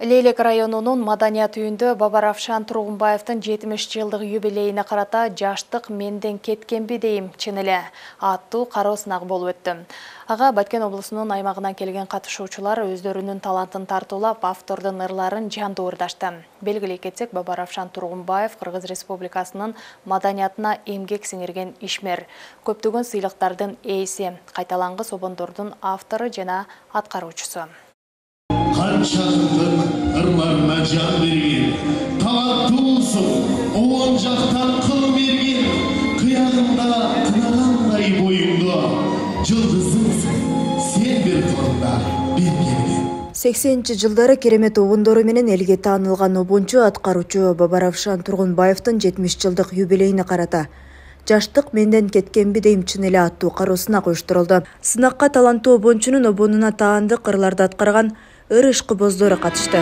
Лейлек районунун Маданият үйүндө Баба Равшан Тургунбаевдин 70 жылдык юбилейине карата жаштык менден кеткенби дейм чын эле аттуу кароо сынагы болуп өттү. Ага Баткен облусунун аймагынан келген катышуучулар өздөрүнүн талантын тартуулап, автордун ырларын жандуу ырдашты. Белгилей кетсек, Баба Равшан Тургунбаев Кыргыз Республикасынын маданиятына эмгек сиңирген ишмер, көптөгөн сыйлыктардын ээси, кайталангы собондордун автору жана аткаруучусу. Kançakın ırlarına can vergin, talattuğusun, oğun jaktan kıl vergin, kıyağında kınalanday boyunda, cıldızımsın, sen bir kılında bir gelgin. 80-жылдары керемет обондору менен элге таанылган обончу аткаруучу Баба Равшан Тургунбаевдин 70 жылдык юбилейине карата жаштык менден кеткенби дейм чын эле аттуу кароо сынак уюштурулду. Сынакка таланттуу обончунун обонуна таандык ырларды аткарган ыр ышкыбоздору катышты.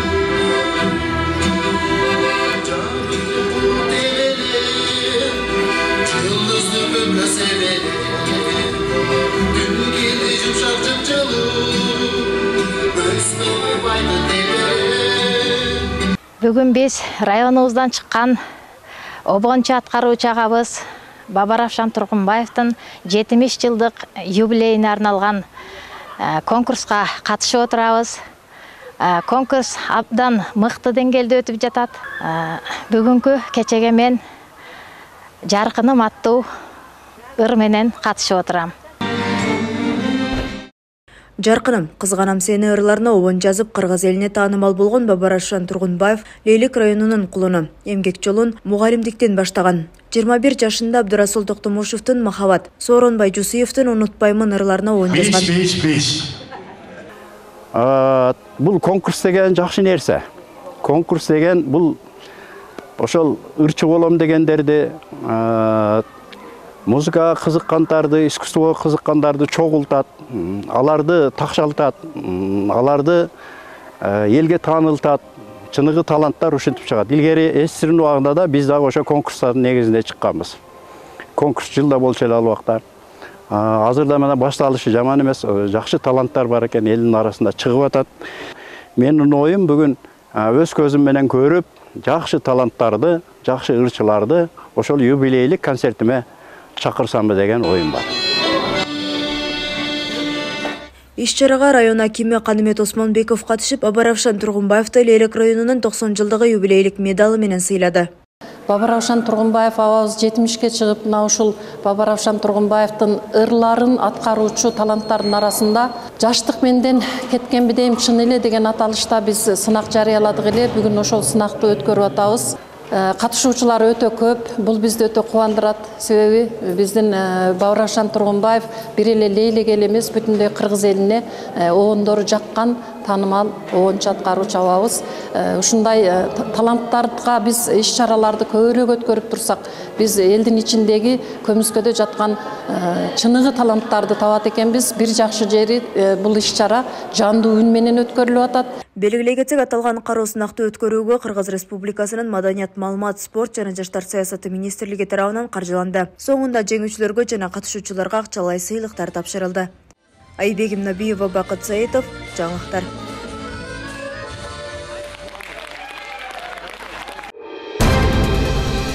Бүгүн биз районубуздан чыккан обончу аткаруучу агабыз Баба Равшан Тургунбаевдин 70 жылдык юбилейине арналган конкурска катышып отурабыз. Конкурс абдан мыкты деңгээлде өтүп жатат. Бүгүнкү кечеге мен жаркыным аттуу ыр менен катышып отурам. Жаркыным, кызганам сени ырларына обон жазып кыргыз элине таанымал болгон Баба Равшан Тургунбаев Лейлек районунун кулуну, эмгек жолун мугалимдиктен баштаган. 21 жашында Абдурасул Токтомушевдин Махабат, Сооронбай Жусуевдин Унутпаймын ырларына обон жазган. Бул конкурс деген жакшы нерсе. Конкурс деген бул ошол ырчы болом дегендерди, музыкага кызыккандарды, искусствого кызыккандарды чогултат, аларды такшалтат, аларды элге таанылтат, чыныгы таланттар ушинтип чыгат. Илгери СССРдин убагында да биз дагы ошо конкурстардын негизинде чыкканбыз. Конкурс жылда болчу эле ал убакта. Азырда мына башталышы жаман эмес, жакшы таланттар бар экен, элдин арасында чыгып атат. Менин оюм бүгүн өз көзүм менен көрүп, жакшы таланттарды, жакшы ырчыларды ошол юбилейлик концертиме чакырсамбы деген оюм бар. Иш-чарага район акими Канымет Осмонбеков катышып, Баба Равшан Тургунбаевди Лейлек районунун 90 жылдыгы юбилейлик медалы менен сыйлады. Баба Равшан Тургунбаев абабыз 70-ке чыгып, мына ушул Баба Равшан Тургунбаевдин ырларын аткаруучу таланттардын арасында жаштык менден кеткенби дейм чын эле деген аталышта биз сынак жарыяладык эле. Бүгүн ошол сынакты өткөрүп атабыз. Катышуучулар өтө көп. Бул бизди өтө кубандырат. Себеби биздин Баба Равшан Тургунбаев бир эле Лейлек эл эмес, бүтүндөй Кыргыз элине обондору жаккан таанымал обончу аткаруучу абабыз. Ушундай таланттарга биз иш-чараларды көбүрөөк өткөрүп турсак, биз элдин ичиндеги көмүскөдө жаткан чыныгы таланттарды табат экенбиз. Бир жакшы жери бул иш-чара жандуу үн менен өткөрүлүп атат. Белгилей кетсек, аталган кароо сынакты өткөрүүгө Кыргыз Республикасынын Маданият, маалымат, спорт жана жаштар саясаты министрлиги тарабынан каржыланды. Соңунда жеңүүчүлөргө жана катышуучуларга акчалай сыйлыктар тапшырылды. Айбегим Набиева, Бакыт Саитов, жаңылыктар.